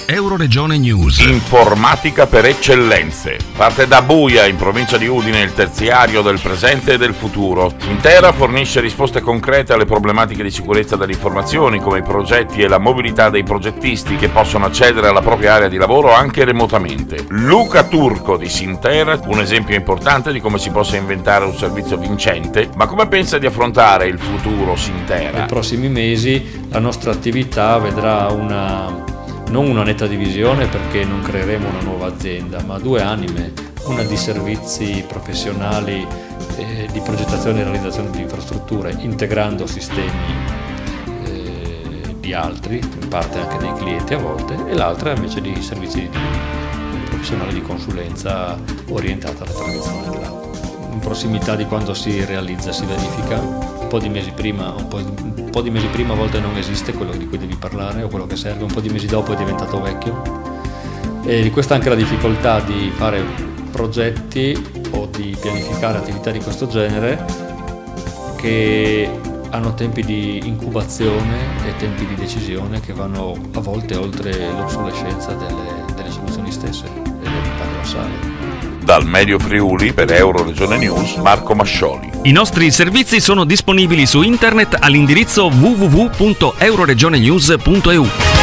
Euroregione News. Informatica per eccellenze. Parte da Buia, in provincia di Udine, il terziario del presente e del futuro. Sintera fornisce risposte concrete alle problematiche di sicurezza delle informazioni, come i progetti e la mobilità dei progettisti che possono accedere alla propria area di lavoro anche remotamente. Luca Turco di Sintera, un esempio importante di come si possa inventare un servizio vincente, ma come pensa di affrontare il futuro Sintera? Nei prossimi mesi la nostra attività vedrà non una netta divisione, perché non creeremo una nuova azienda, ma due anime, una di servizi professionali di progettazione e realizzazione di infrastrutture, integrando sistemi di altri, in parte anche dei clienti a volte, e l'altra invece di servizi professionali di consulenza orientata alla transizione cloud. In prossimità di quando si realizza, si verifica, un po' di mesi prima a volte non esiste quello di cui devi parlare o quello che serve, un po' di mesi dopo è diventato vecchio, e di questa anche la difficoltà di fare progetti o di pianificare attività di questo genere che hanno tempi di incubazione e tempi di decisione che vanno a volte oltre l'obsolescenza delle soluzioni stesse e del paradossale. Dal Medio Friuli per Euroregione News, Marco Mascioli. I nostri servizi sono disponibili su internet all'indirizzo www.euroregionenews.eu.